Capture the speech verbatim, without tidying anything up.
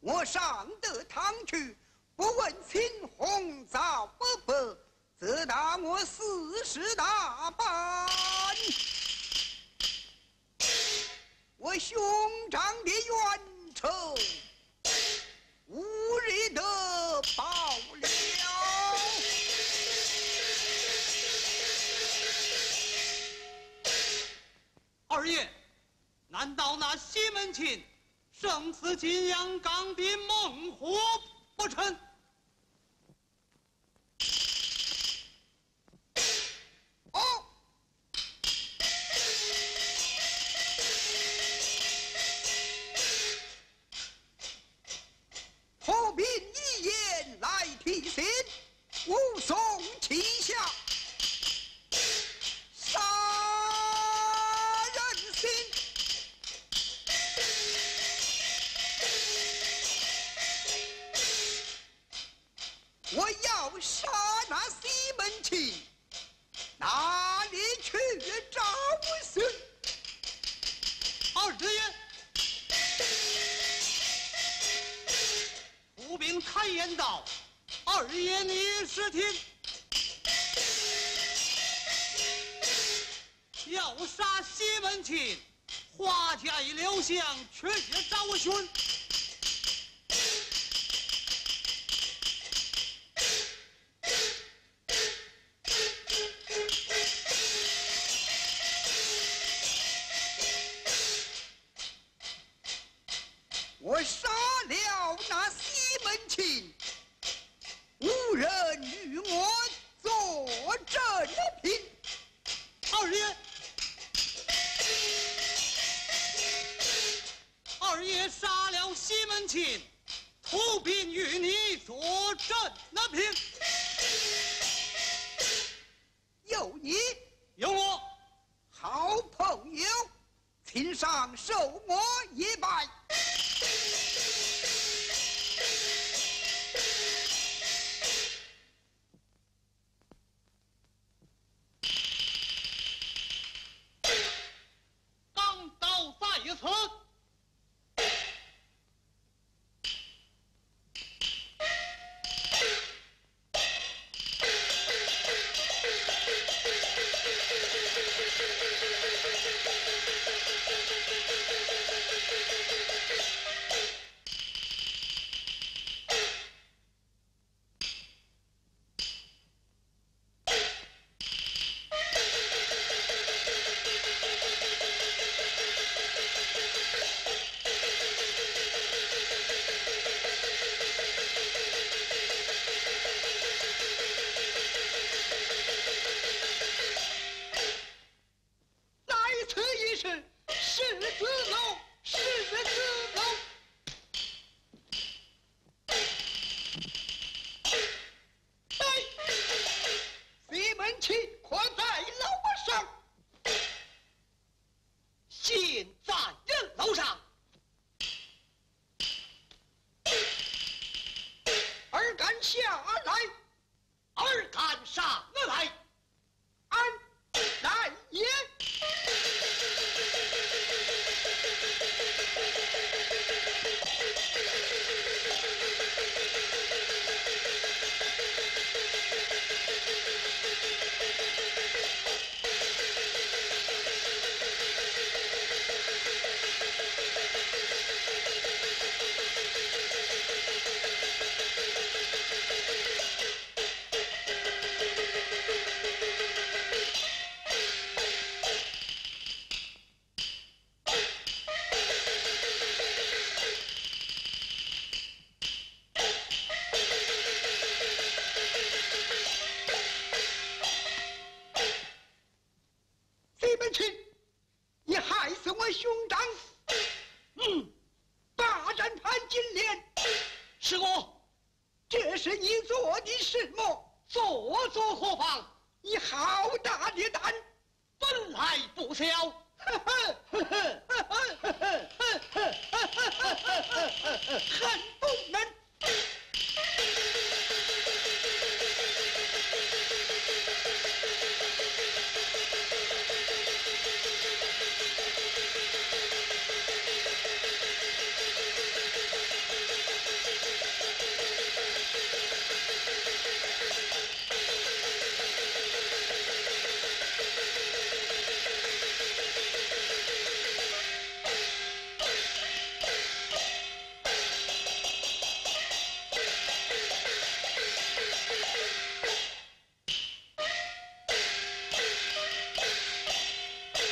我上得堂去，不问青红皂白白，则当我四十大板。我兄长的冤仇，无日得报了。 二爷，难道那西门庆生死金阳冈的猛虎不成？ 哦，破兵一言来提醒，武松旗下杀人心。我要杀那西门庆，哪里去找寻？ 二爷，府兵开言道：“二爷你是听，要杀西门庆，花家一留香，却也找寻。” 我杀了那西门庆，无人与我作证评。 二爷，二爷杀了西门庆，土兵与你作证那评。 有你， 有我， 好朋友，请上受我一拜。 钢刀在此。